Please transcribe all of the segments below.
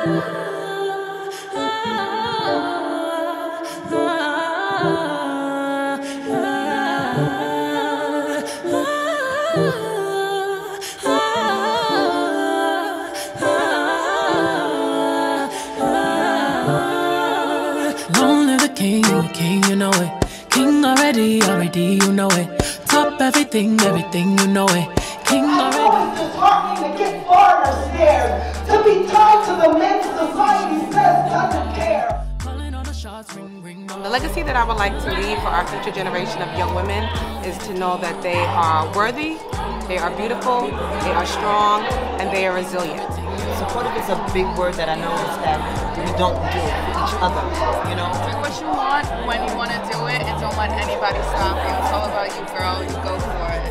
Long live the king, you know it. King already, you know it. Top everything, you know it. King already. To talk to get foreigners scared. To be tied to the men society says doesn't care. The legacy that I would like to leave for our future generation of young women is to know that they are worthy, they are beautiful, they are strong, and they are resilient. Supportive is a big word that I noticed that we don't do for each other, you know? Do what you want when you want to do it, and don't let anybody stop you. It's all about you, girl. You go for it.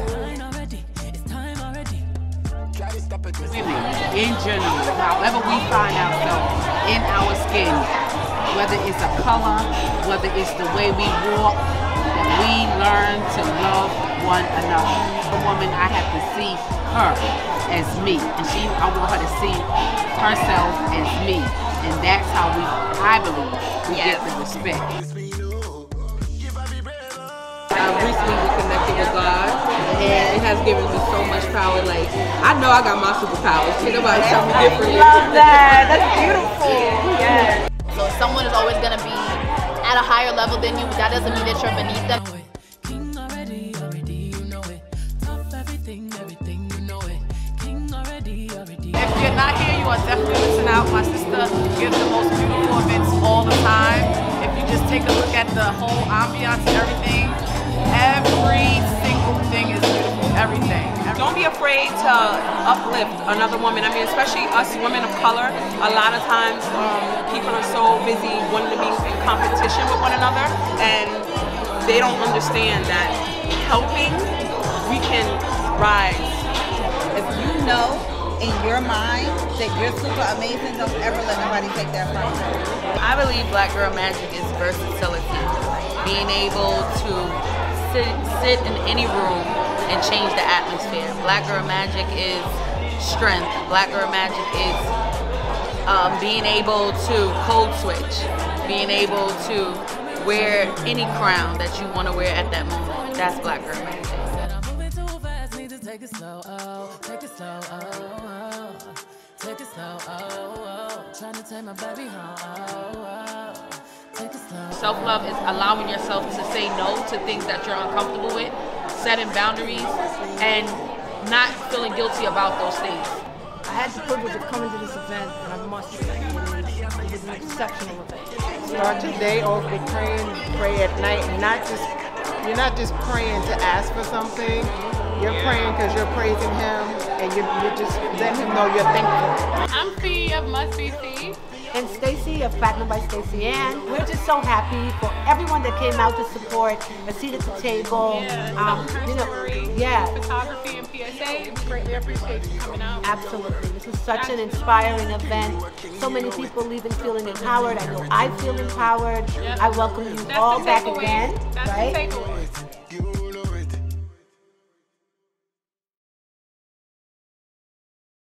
Women, in general, however we find ourselves in our skin, whether it's a color, whether it's the way we walk, that we learn to love one another. A woman, I have to see her as me, and I want her to see herself as me, and that's how I believe we get the respect. I've recently reconnected with God, and it has given me so much power. Like, I know I got my superpowers. Can't nobody tell me differently. I love that. That's beautiful. Yeah. So if someone is always going to be at a higher level than you, that doesn't mean that you're beneath them. If you're not here, you are definitely missing out. My sister gives the most beautiful events all the time. If you just take a look at the whole ambiance and everything, every single thing is beautiful, everything. Don't be afraid to uplift another woman. I mean, especially us women of color, a lot of times people are so busy wanting to be in competition with one another, and they don't understand that helping, we can rise. If you know in your mind that you're super amazing, don't ever let nobody take that from you. I believe Black Girl Magic is versatility. Being able to sit in any room and change the atmosphere. Black Girl Magic is strength. Black Girl Magic is being able to code switch. Being able to wear any crown that you want to wear at that moment. That's Black Girl Magic. Take it slow, oh, take it slow, oh, oh, take it slow, oh, oh, trying to take my baby home, oh, oh, take it slow. Self-love is allowing yourself to say no to things that you're uncomfortable with, setting boundaries, and not feeling guilty about those things. I had the privilege of coming to this event, and I must say, it was an exceptional event. Start your day off with praying, pray at night, and you're not just praying to ask for something. You're praying because you're praising Him, and you're just letting Him know you're thankful. I'm Fee of Must Be Fee. And Stacy of Platinum by Stacyann. We're just so happy for everyone that came out to support, a seat at the table. Photography and PSA. Greatly appreciate you coming out. Absolutely. This was such an inspiring event. So many people leaving feeling empowered. I know I feel empowered. I welcome you all back again. That's the takeaway.